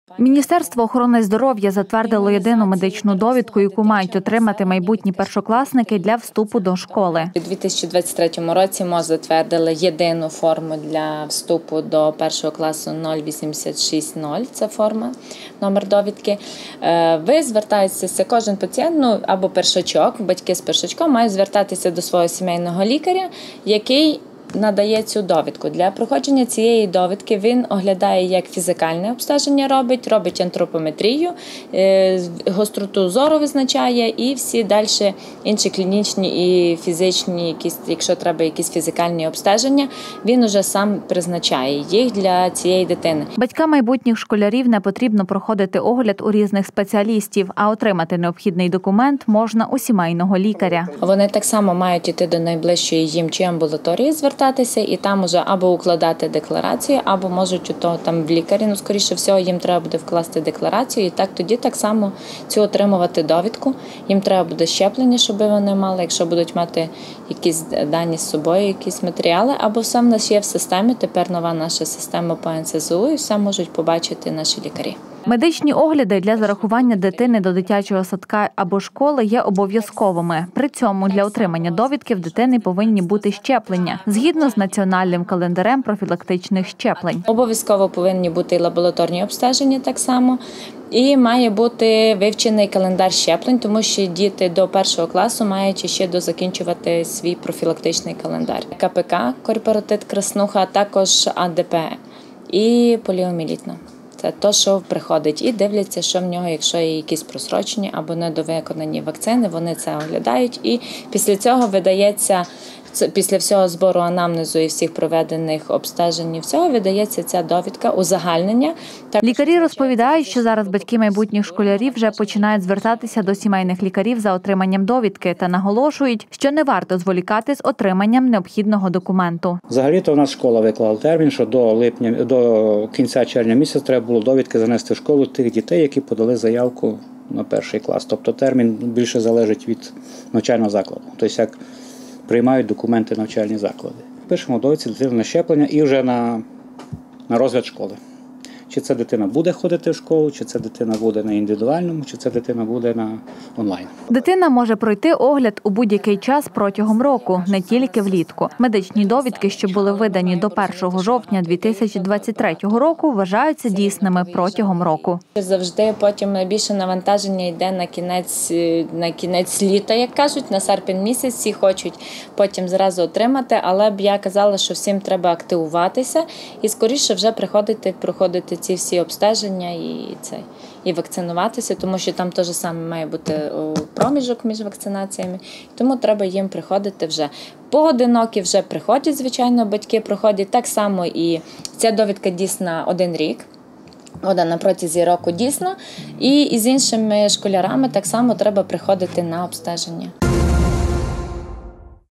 Міністерство охорони здоров'я затвердило єдину медичну довідку, яку мають отримати майбутні першокласники для вступу до школи. У 2023 році МОЗ затвердили єдину форму для вступу до першого класу 0860. Це форма, номер довідки. Ви звертаєтеся, кожен пацієнт, або першачок, батьки з першачком мають звертатися до свого сімейного лікаря, який надає цю довідку. Для проходження цієї довідки він оглядає, як фізикальне обстеження робить антропометрію, гостроту зору визначає і всі далі інші клінічні і фізичні, якщо треба якісь фізикальні обстеження, він уже сам призначає їх для цієї дитини. Батькам майбутніх школярів не потрібно проходити огляд у різних спеціалістів, а отримати необхідний документ можна у сімейного лікаря. Вони так само мають йти до найближчої їм чи амбулаторії, звертатися і там уже або укладати декларацію, або можуть там в лікарі, скоріше всього, їм треба буде вкласти декларацію і тоді так само цю отримувати довідку. Їм треба буде щеплення, щоб вони мали, якщо будуть мати якісь дані з собою, якісь матеріали, або все в нас є в системі, тепер нова наша система по НСЗУ, і все можуть побачити наші лікарі. Медичні огляди для зарахування дитини до дитячого садка або школи є обов'язковими. При цьому для отримання довідки в дитини повинні бути щеплення, згідно з національним календарем профілактичних щеплень. Обов'язково повинні бути і лабораторні обстеження так само. І має бути вивчений календар щеплень, тому що діти до першого класу мають ще дозакінчувати свій профілактичний календар. КПК, корпоратит краснуха, а також АДП і поліомієлітна. Це те, що приходить, і дивляться, що в нього, якщо є якісь просрочені або недовиконані вакцини, вони це оглядають. І після цього видається, після всього збору анамнезу і всіх проведених обстежень, видається ця довідка, узагальнення. Лікарі розповідають, що зараз батьки майбутніх школярів вже починають звертатися до сімейних лікарів за отриманням довідки та наголошують, що не варто зволікати з отриманням необхідного документу. Взагалі-то у нас школа виклала термін, що до кінця червня місяця треба було довідки занести в школу тих дітей, які подали заявку на перший клас. Тобто термін більше залежить від навчального закладу. Тобто як приймають документи навчальні заклади. Пишемо довідці дитини на щеплення і вже на розгляд школи. Чи ця дитина буде ходити в школу, чи ця дитина буде на індивідуальному, чи ця дитина буде на онлайн. Дитина може пройти огляд у будь-який час протягом року, не тільки влітку. Медичні довідки, що були видані до 1 жовтня 2023 року, вважаються дійсними протягом року. Завжди потім найбільше навантаження йде на кінець літа, як кажуть, на серпень місяць. Всі хочуть потім зразу отримати, але б я казала, що всім треба активуватися і скоріше вже проходити ці всі обстеження і вакцинуватися, тому що там теж саме має бути проміжок між вакцинаціями, тому треба їм приходити вже. Поодинокі вже приходять, звичайно, батьки проходять, так само і ця довідка дійсна 1 рік. На протязі року дійсно, і з іншими школярами так само треба приходити на обстеження.